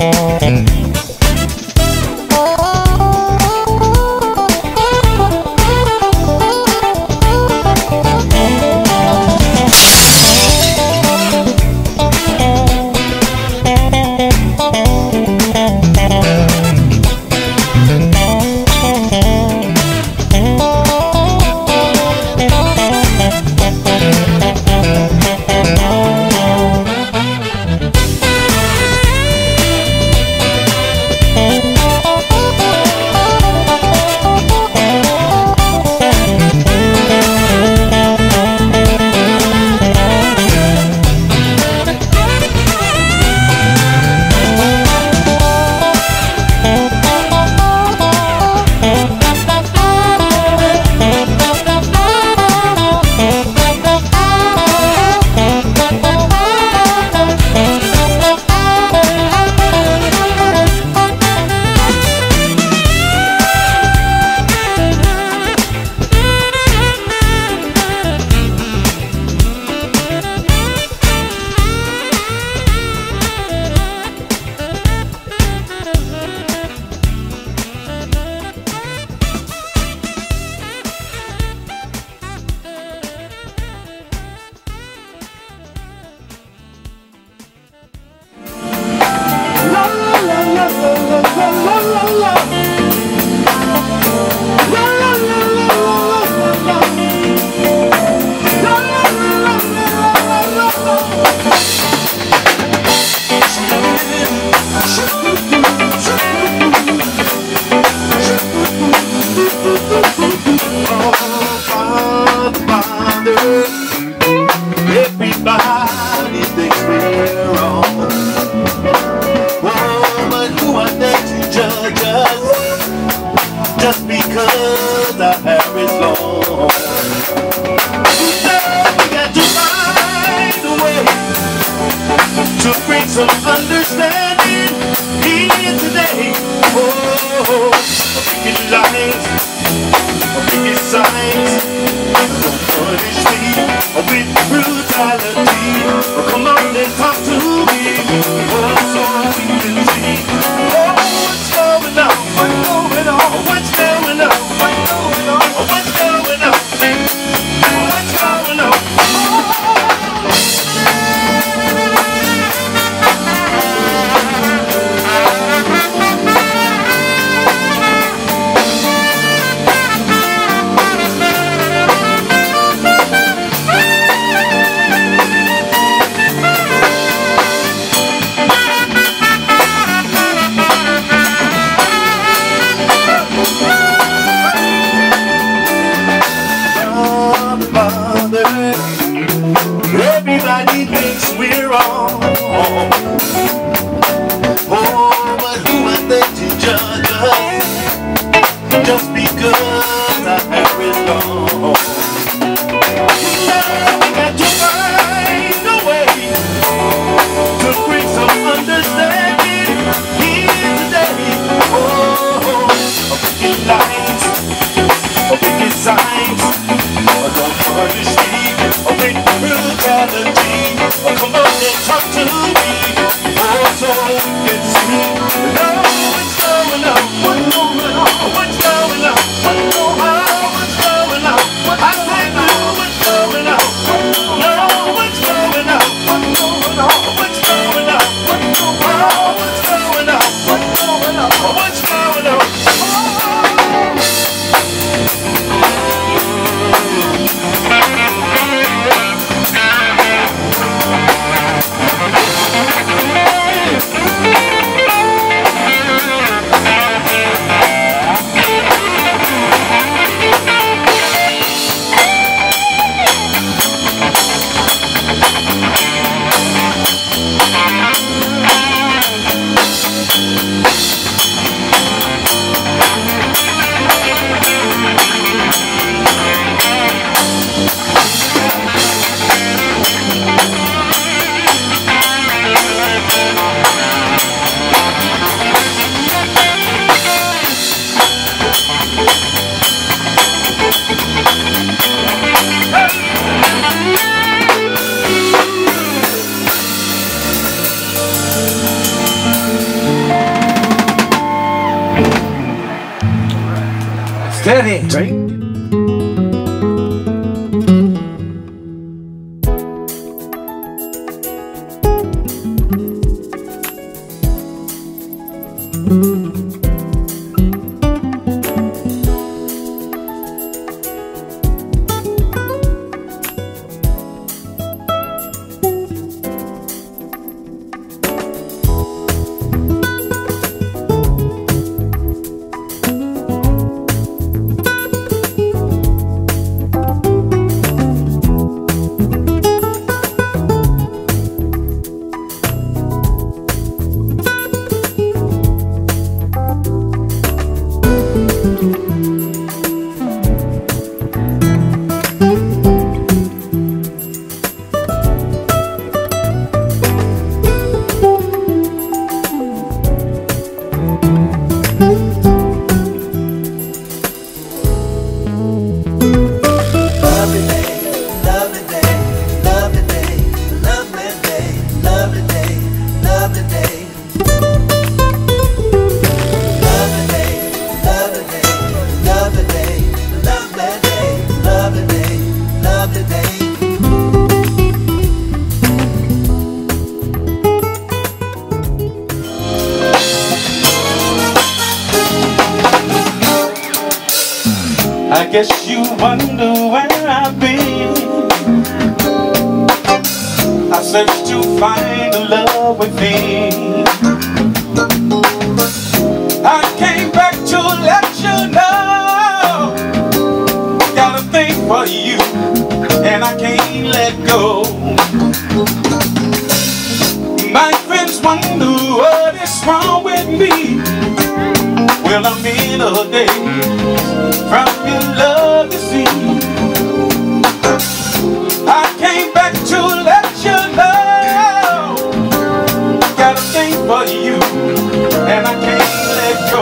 Everybody thinks we're wrong. Oh, but who are they to judge us just because our hair is long? Now we got to find a way to bring some understanding here today. Oh, picking lines, picking signs. Don't punish me with brutality. Come on and talk to me, so we can see. Oh, what's going on? What's going on? What's going on? What's going on? What's going on? What's going on? Everybody thinks we're wrong. Oh, but who are they to judge us just because our hair is long? Now we got to find a way to bring some understanding here today. Oh, picking lines, picking signs. Don't punish me with brutality. Come on and talk to me, so we can see. Know what's going on? What's going on? What's going on? What's going on? What's going on? I say know what's going on. Know what's going on? What's going on? What's going on? What's going on? What's going on? Steady. Right. I guess you wonder where I've been. I searched to find a love within. I came back to let you know. Got a thing for you, and I can't let go. My friends wonder what is wrong with me. Well, I'm in a daze from your love, you see. I came back to let you know. Got a thing for you, and I can't let go.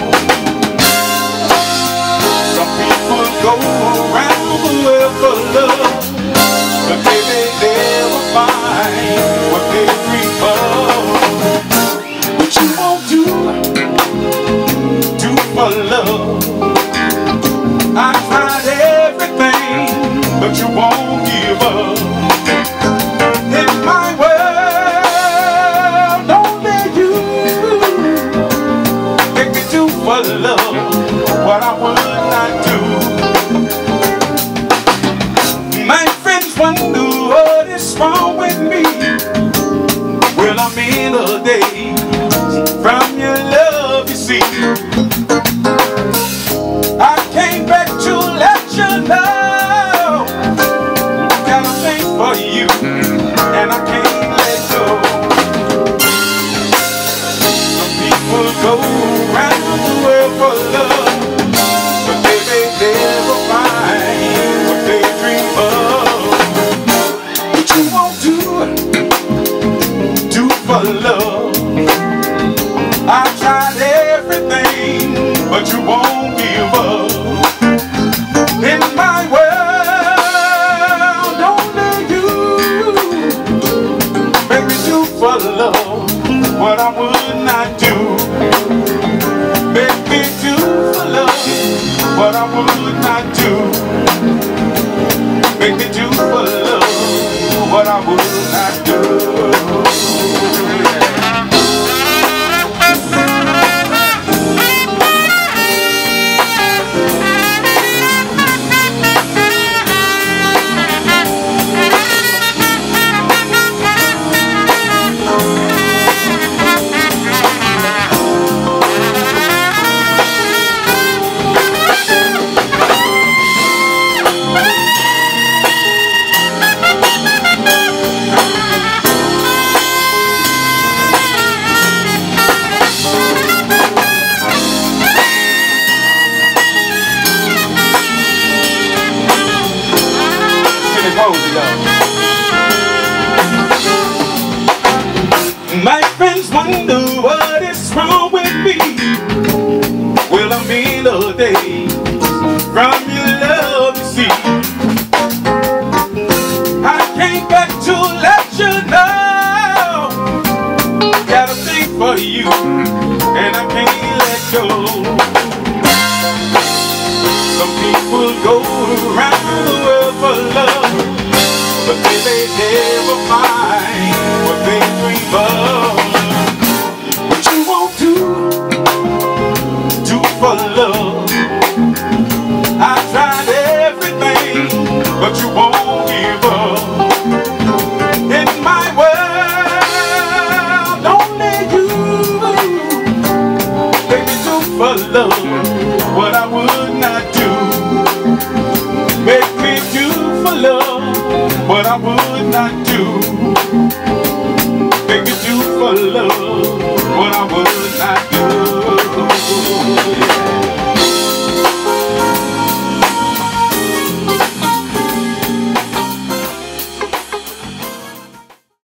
Some people go around the world for love, but baby, they'll find what they dream of. But you won't do for love. I tried everything, but you won't give up. In my world, only you make me do for love what I would not do. My friends wonder what is wrong with me. Well, I'm in a daze from your love, you see. I came back to let you know. Got a thing for you, and I can't let go. Some people go around the world for love, but baby, they'll find what they dream of. But you won't do for love. I tried everything, but you won't give up. In my world, only you make me do for love what I would not do. Make me do for love what I would not do. Make me do for love what I would not do. My friends wonder what is wrong with me. Well, I'm in a daze from your love, you see. I came back to let you know. Got a thing for you, and I can't let go. Some people go around the world for love, but they never find what they dream of. What you won't do for love. I tried everything, but you won't give up. In my world, only you, baby, do for love what I would not do. Make me do for love what I would not do. Baby, do for love what I would not do.